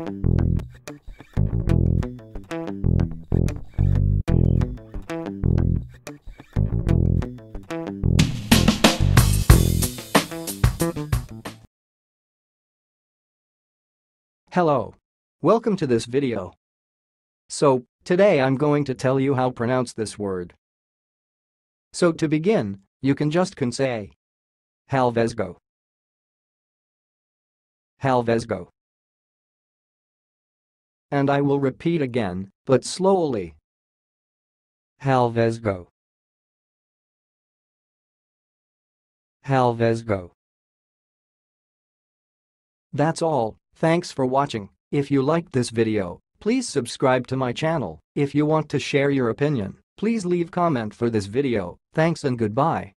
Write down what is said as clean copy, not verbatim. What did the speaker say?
Hello. Welcome to this video. So, today I'm going to tell you how to pronounce this word. So to begin, you can say Halvesgo. Halvesgo. And I will repeat again, but slowly. Halvesgo. Halvesgo. That's all. Thanks for watching. If you liked this video, please subscribe to my channel. If you want to share your opinion, please leave comment for this video. Thanks and goodbye.